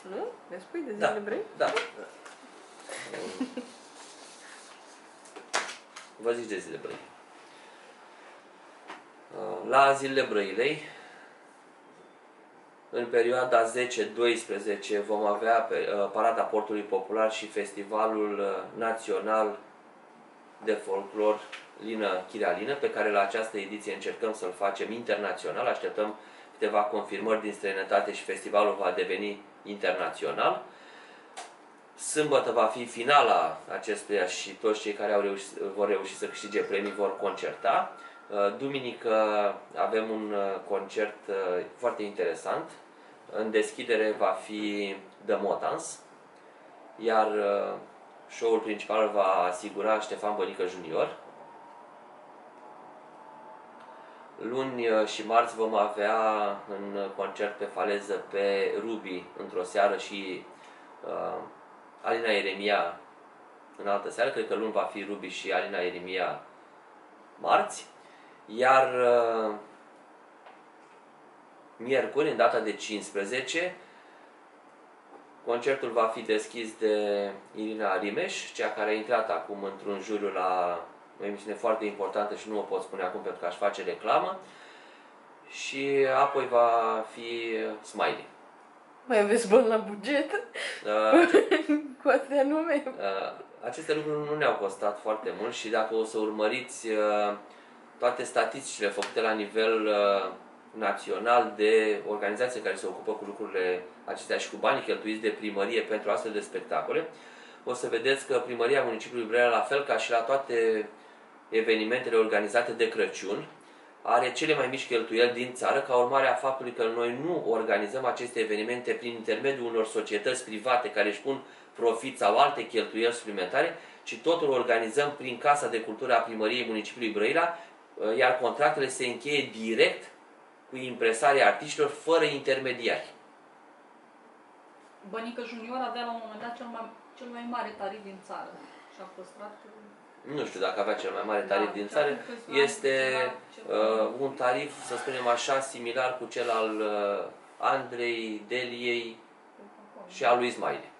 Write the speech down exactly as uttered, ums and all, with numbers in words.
Nu? Ne spui de Da, Zilele Brăi? da. Vă zici de Zilele Brăi. La Zilele Brăilei, în perioada zece doisprezece, vom avea Parada Portului Popular și Festivalul Național de Folclor Lină Chirialină, pe care la această ediție încercăm să-l facem internațional. Așteptăm câteva confirmări din străinătate și festivalul va deveni internațional. Sâmbătă va fi finala acestuia și toți cei care au reușit, vor reuși să câștige premii vor concerta. Duminică avem un concert foarte interesant. În deschidere va fi The Motans, iar show-ul principal va asigura Ștefan Bănică junior. Luni și marți vom avea în concert pe faleză pe Ruby într-o seară și uh, Alina Ieremia în altă seară. Cred că luni va fi Ruby și Alina Ieremia marți. Iar uh, miercuri, în data de cincisprezece, concertul va fi deschis de Irina Rimeș, cea care a intrat acum într-un juriu la o emisiune foarte importantă și nu o pot spune acum pentru că aș face reclamă. Și apoi va fi Smiley. Mai aveți bani la buget? Uh, Cu astea nume? Uh, aceste lucruri nu ne-au costat foarte mult și dacă o să urmăriți uh, toate statisticile făcute la nivel uh, național de organizații care se ocupă cu lucrurile acestea și cu banii cheltuiți de primărie pentru astfel de spectacole, o să vedeți că Primăria Municipiului Brăila, la fel ca și la toate evenimentele organizate de Crăciun, are cele mai mici cheltuieli din țară, ca urmare a faptului că noi nu organizăm aceste evenimente prin intermediul unor societăți private care își pun profit sau alte cheltuieli suplimentare, ci totul organizăm prin Casa de Cultură a Primăriei Municipiului Brăila, iar contractele se încheie direct cu impresarii artiștilor, fără intermediari. Bănică Junior avea la un moment dat cel mai, cel mai mare tarif din țară și a păstrat... Nu știu dacă avea cel mai mare tarif da, din țară. Este uh, un tarif, să spunem așa, similar cu cel al uh, Andrei, Deliei și al lui Ismail.